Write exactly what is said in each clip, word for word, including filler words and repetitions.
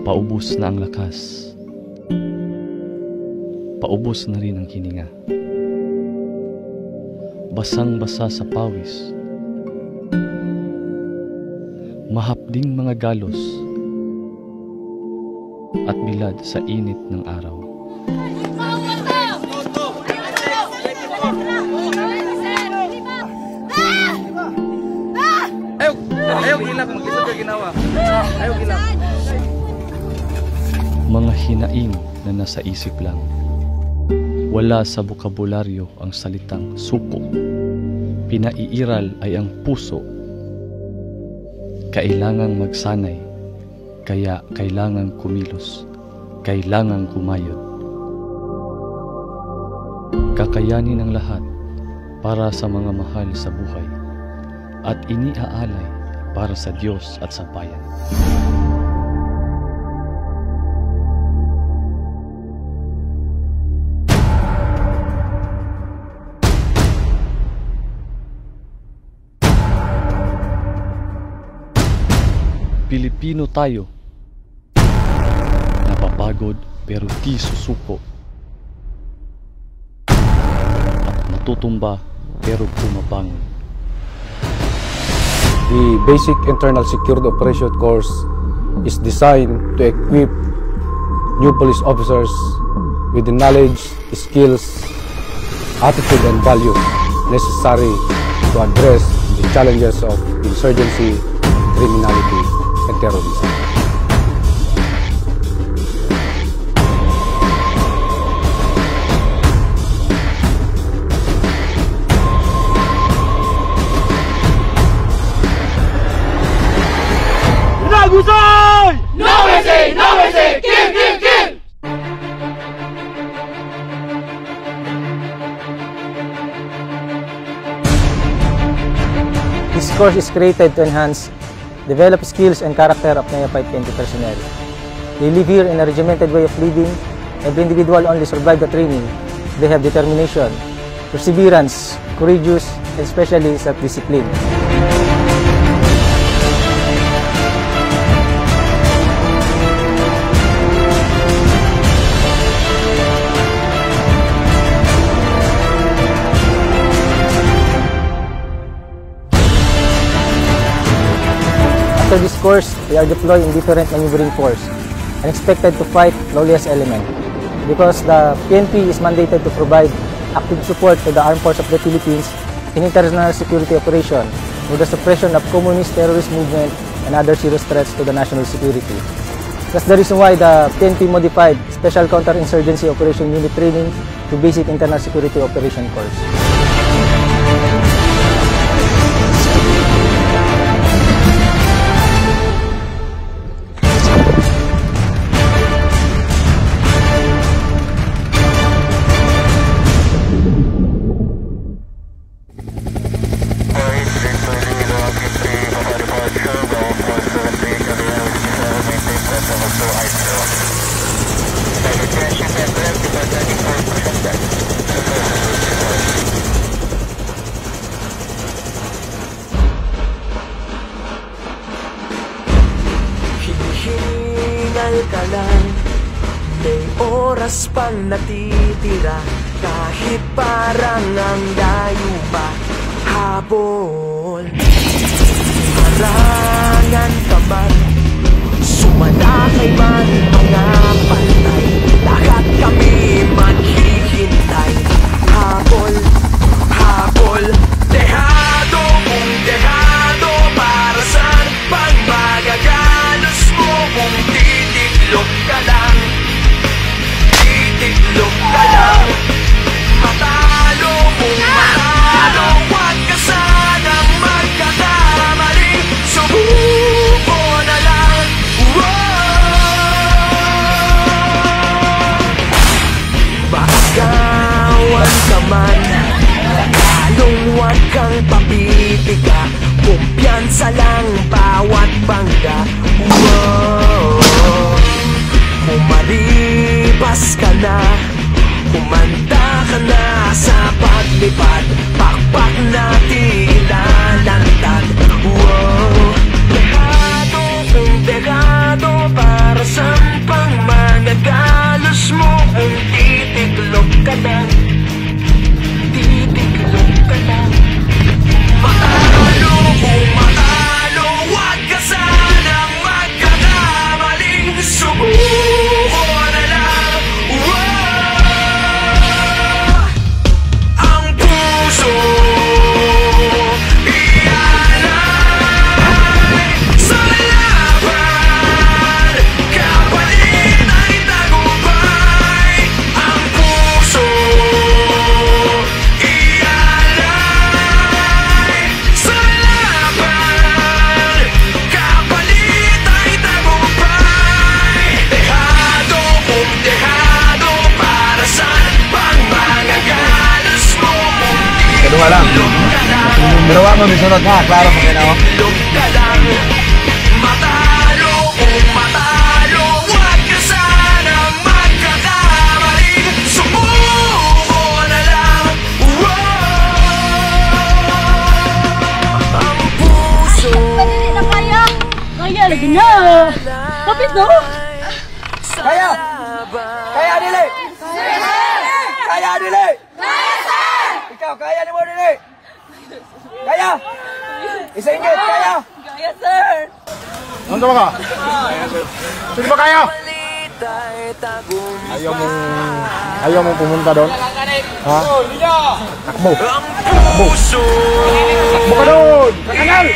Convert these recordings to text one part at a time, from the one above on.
Paubos na ang lakas. Paubos na rin ang hininga. Basang-basa sa pawis. Mahapding mga galos at bilad sa init ng araw. Ayaw! Ayaw hilak! Mag-isa ka ginawa! Ayaw hilak! Mga hinaing na nasa isip lang. Wala sa bokabularyo ang salitang suko. Pinaiiral ay ang puso. Kailangang magsanay, kaya kailangang kumilos, kailangang kumayod. Kakayanin ang lahat para sa mga mahal sa buhay at iniaalay para sa Diyos at sa bayan. Pilipino tayo, napapagod pero di susuko, at natutumba pero bumabangon. The Basic Internal Security Operation Course is designed to equip new police officers with the knowledge, skills, attitude, and values necessary to address the challenges of insurgency, criminality, and terrorism. Pinaghusay! No mercy! No mercy! Kill! Kill! Kill! This course is created to enhance, develop skills and character of neophyte P N P personnel. They live here in a regimented way of living. Every individual only survived the training. They have determination, perseverance, courageous, and especially self-discipline. After this course, they are deployed in different maneuvering force and expected to fight lawless element. Because the P N P is mandated to provide active support to the armed force of the Philippines in international security operation with the suppression of communist terrorist movement and other serious threats to the national security. That's the reason why the P N P modified Special Counterinsurgency Operation Unit Training to Basic Internal Security Operation Course. Hinihingal ka lang, may oras pang natitira, kahit parang ang layo pa, habol. Harangan ka man, sumalakay man mga patay, lahat kami maghihintay. Habol, habol, dehado mong dehado, para saan pang magagalos mo kung titiklop ka lang, titiklop ka lang. Matalo kung matalo, huwag ka sanang magkakamali, subuko na lang. Maagawan ka man, lalong huwag kang papipiga, kumpiyansa lang bawat bangga. Kumaripas ka na, kumanta ka na sa paglipad, lang. Pero wala mo misunod ha, klaro mo kina, oh. Matalo kung matalo, huwag ka sanang magkakamali. Sumuko na lang. Ang puso Hindi na kaya. Kaya lagi na. Kapit no? Kaya! Kaya dili! Kaya dili! Ikaw, kaya ni mo dili! Kaya! Isa inggit, kaya! Kaya sir. Ano ba ka? Sige ba kaya? Ayaw mo, ayaw mo pumunta doon? Ha? Takbo! Takbo! Takbo ka doon! Sa kanal!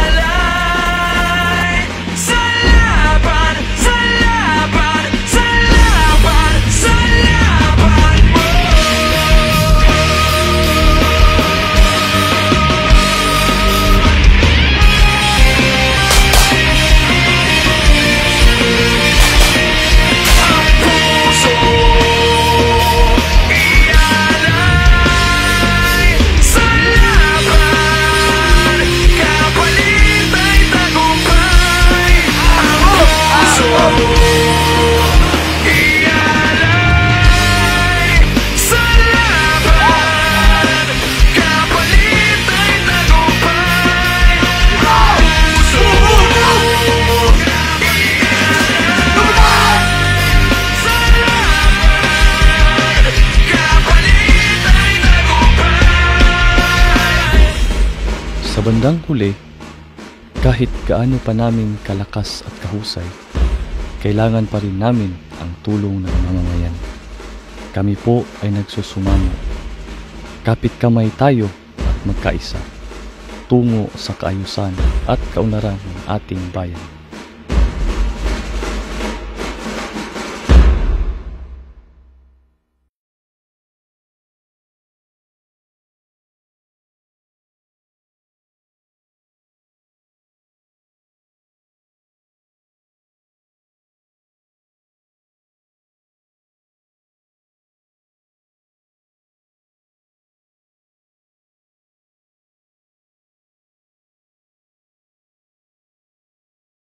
Sa bandang huli, kahit gaano pa namin kalakas at kahusay, kailangan pa rin namin ang tulong ng mamamayan. Kami po ay nagsusumamo. Kapit kamay tayo at magkaisa tungo sa kaayusan at kaunlaran ng ating bayan.